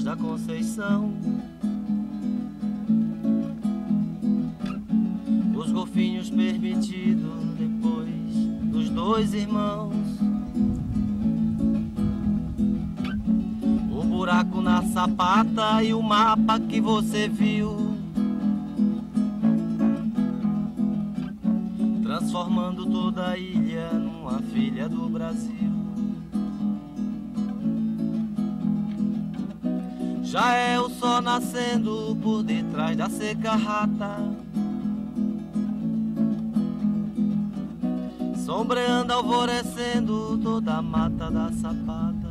da Conceição. Os golfinhos permitidos depois dos dois irmãos. O buraco na sapata e o mapa que você viu, transformando toda a ilha numa filha do Brasil. Já é o sol nascendo por detrás da seca rata, sombreando, alvorecendo toda a mata da sapata.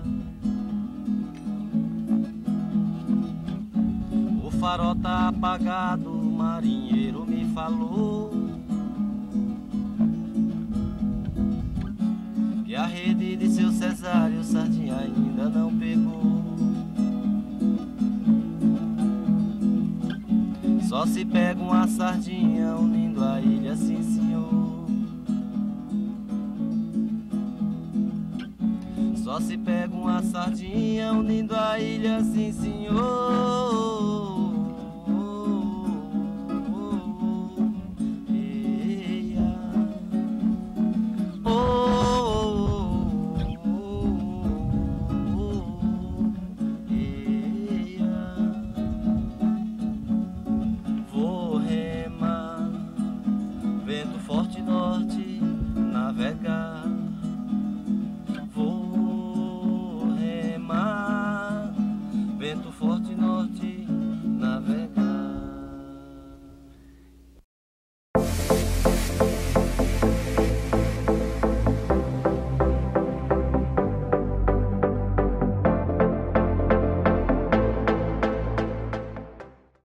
O farol tá apagado, o marinheiro me falou que a rede de seu Cesário Sardinha ainda não pegou. Só se pega uma sardinha unindo a ilha, sim senhor. Só se pega uma sardinha unindo a ilha, sim senhor.